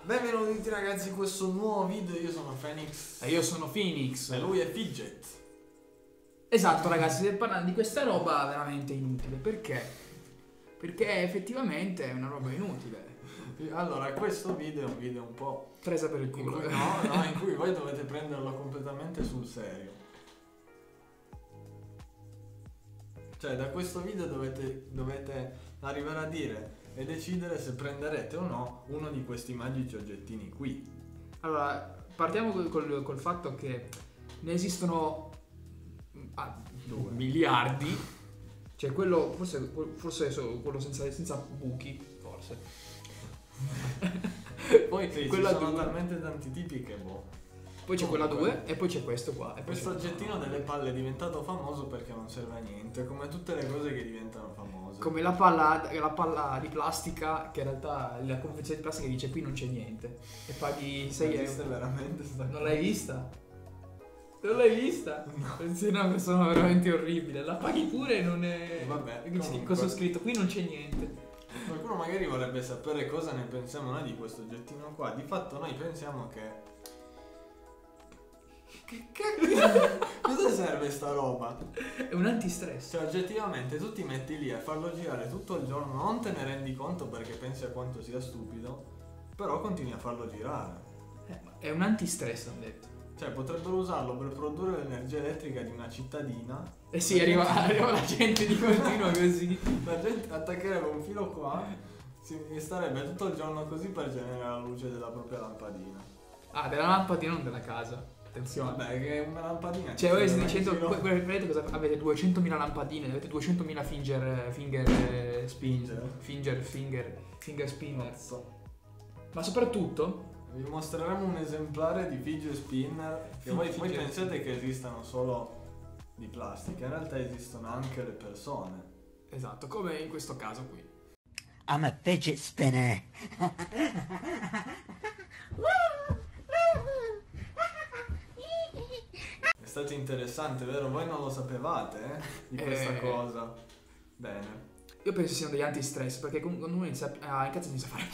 Benvenuti ragazzi in questo nuovo video, io sono Phoenix. E io sono Phoenix. E lui è Fidget. Esatto ragazzi, stiamo parlando di questa roba veramente inutile. Perché? Perché effettivamente è una roba inutile. Allora, questo video è un video un po' presa per il culo. in cui voi dovete prenderlo completamente sul serio. Cioè, da questo video dovete arrivare a dire e decidere se prenderete o no uno di questi magici oggettini qui. Allora, partiamo col fatto che ne esistono miliardi. Cioè quello, forse quello senza buchi, forse. Poi sì, quella ci sono 2. talmente tanti tipi che boh. Poi c'è quella 2 e poi c'è questo qua. E poi Questo c'è oggettino delle palle è diventato famoso perché non serve a niente, come tutte le cose che diventano famose. come la palla di plastica, che in realtà la confezione di plastica dice qui non c'è niente e paghi 6 Esiste euro. veramente sta Non cosa? l'hai vista? Non l'hai vista? No. Sei una persona veramente orribile. La paghi pure e non è. Vabbè, Che c'è comunque. cosa ho scritto? Qui non c'è niente. Qualcuno magari vorrebbe sapere cosa ne pensiamo noi di questo oggettino qua. Di fatto noi pensiamo che cosa serve sta roba? È un antistress. Cioè oggettivamente tu ti metti lì a farlo girare tutto il giorno, non te ne rendi conto perché pensi a quanto sia stupido, però continui a farlo girare. È un antistress, hanno detto. Cioè potrebbero usarlo per produrre l'energia elettrica di una cittadina. Eh sì, arriva la gente di continuo così. La gente attaccherebbe un filo qua e starebbe tutto il giorno così per generare la luce della propria lampadina. Ah, della lampadina, non della casa. Attenzione. Vabbè, che è una lampadina. Cioè, voi state state dicendo, vedete cosa avete 200.000 lampadine, avete 200.000 finger spinner. Ma soprattutto, Vi mostreremo un esemplare di fidget spinner che voi pensate che esistano solo di plastica, in realtà esistono anche le persone. esatto, come in questo caso qui. I'm a fidget spinner. È stato interessante, vero? Voi non lo sapevate, di questa cosa. Bene. Io penso siano degli antistress, perché quando uno inizia a incazzare inizia a fare.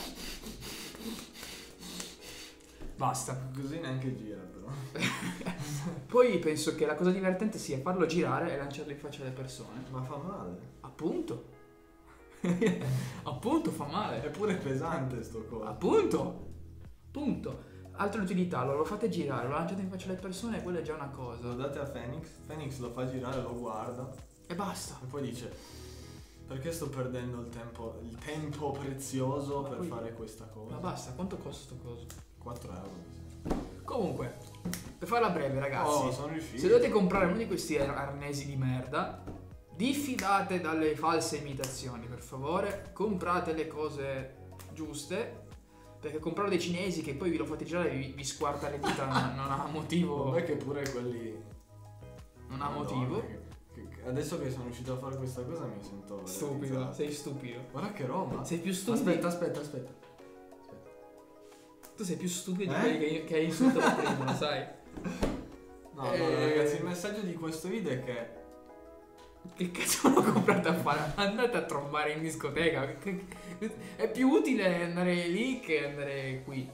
Basta. Così neanche gira però. Poi penso che la cosa divertente sia farlo girare e lanciarlo in faccia alle persone. Ma fa male. Appunto. Appunto, fa male. Eppure è pesante sto coso. Appunto. Altra utilità, lo fate girare, lo lanciate in faccia alle persone e quella è già una Lo cosa. date a Phoenix, Phoenix lo fa girare, lo guarda E basta. e poi dice: perché sto perdendo il tempo prezioso Ma per poi- fare questa cosa? Ma basta, quanto costa sto coso? 4 euro mi sembra. Comunque, per farla breve ragazzi, Oh, sono riuscito. se dovete comprare uno di questi arnesi di merda, diffidate dalle false imitazioni, per favore. Comprate le cose giuste, perché comprare dei cinesi che poi vi lo fate girare e vi squarta le dita non ha motivo. Vabbè che pure quelli Non ha Madonna, motivo. adesso che sono riuscito a fare questa cosa mi sento Stupido, realizzato. sei stupido. Guarda che roba. Sei più stupido. Aspetta. Tu sei più stupido di quelli che hai insultato prima, lo sai? No, allora, ragazzi, il messaggio di questo video è che Che cazzo l'ho comprato a fare? Andate a trombare in discoteca. È più utile andare lì che andare qui.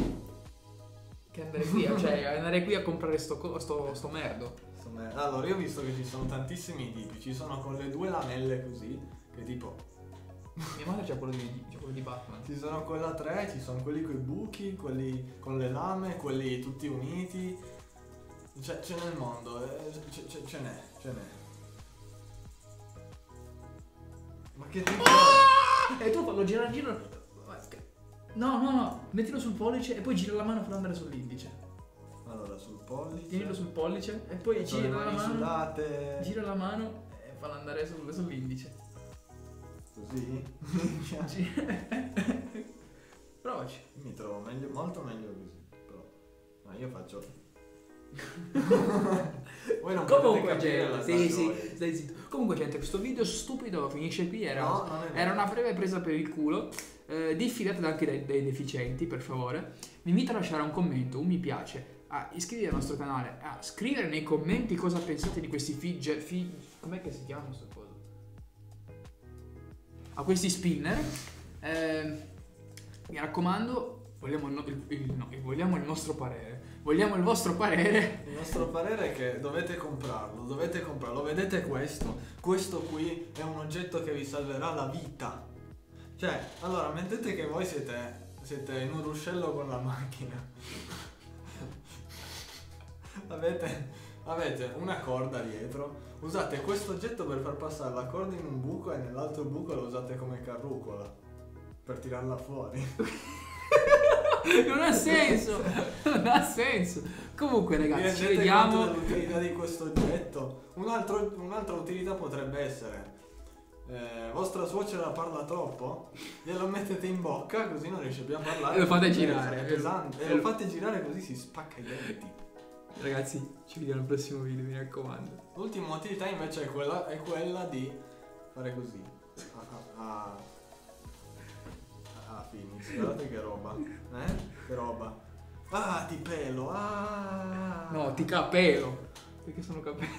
Cioè andare qui a comprare sto merdo. allora, io ho visto che ci sono tantissimi tipi. Ci sono con le 2 lamelle così, che tipo Mia madre c'ha quello di Batman. ci sono quella 3, ci sono quelli con i buchi, quelli con le lame, quelli tutti uniti. C'è nel mondo, ce n'è. Ma che tipo? E tu fallo girare. No, mettilo sul pollice e poi gira la mano e fallo andare sull'indice. Allora, sul pollice. Tienilo sul pollice e poi Con le gira la mani mano. sudate. Gira la mano e fallo andare sull'indice. Così? Provaci. Mi trovo molto meglio così. Però. Ma io faccio. Voi non Comunque potete capire la gente, gioia. stai zitto. Comunque gente, questo video stupido finisce qui, No, non è vero. era una breve presa per il culo. Diffidate anche dei deficienti, per favore. Vi invito a lasciare un commento, un mi piace, a iscrivervi al nostro canale, a scrivere nei commenti cosa pensate di questi com'è che si chiama questo coso? A questi spinner. Mi raccomando, Vogliamo vogliamo il nostro parere. Vogliamo il vostro parere. Il nostro parere è che dovete comprarlo. Vedete questo? Questo qui è un oggetto che vi salverà la vita. Cioè, allora, mettete che voi siete in un ruscello con la macchina. Avete una corda dietro. Usate questo oggetto per far passare la corda in un buco e nell'altro buco lo usate come carrucola per tirarla fuori. Non ha senso. Non ha senso. Comunque, ragazzi, ci Vi rendete vediamo. conto dell'utilità di questo oggetto? Un'altra utilità potrebbe essere vostra suocera parla troppo, glielo mettete in bocca così non riesce più a parlare E lo fate girare. è pesante, e lo fate girare così si spacca i denti. Ragazzi, ci vediamo al prossimo video, mi raccomando. L'ultima utilità invece è quella di fare così Phoenix, guardate che roba, che roba. Ah, ti pelo, ah. No, ti capelo. Perché sono capelli.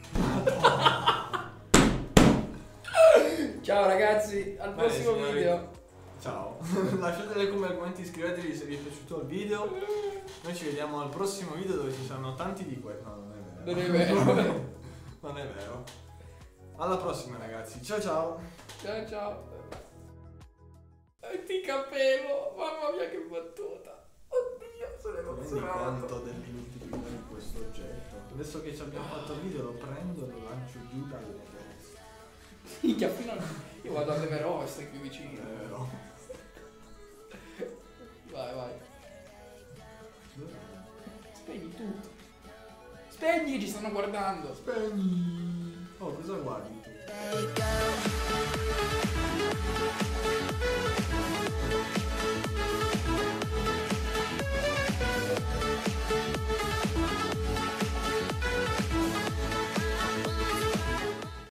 Ciao ragazzi, al Bene, prossimo signori. video. Ciao. Lasciate nei commenti, iscrivetevi se vi è piaciuto il video. Noi ci vediamo al prossimo video dove ci saranno tanti di quelli. No, non è vero. Non è vero. Non è vero. Alla prossima ragazzi. Ciao ciao. Ciao ciao. Ti capelo. Mamma mia che battuta. Oddio, sono Rendi emozionato. conto dell'inutilità di questo oggetto. Adesso che ci abbiamo fatto il video lo prendo e lo lancio giù dall'Everest. Minchia, fino a... Io vado all'Everest, stai qui vicino. È vero. Vai. Spegni tutto. Spegni, ci stanno guardando. Spegni.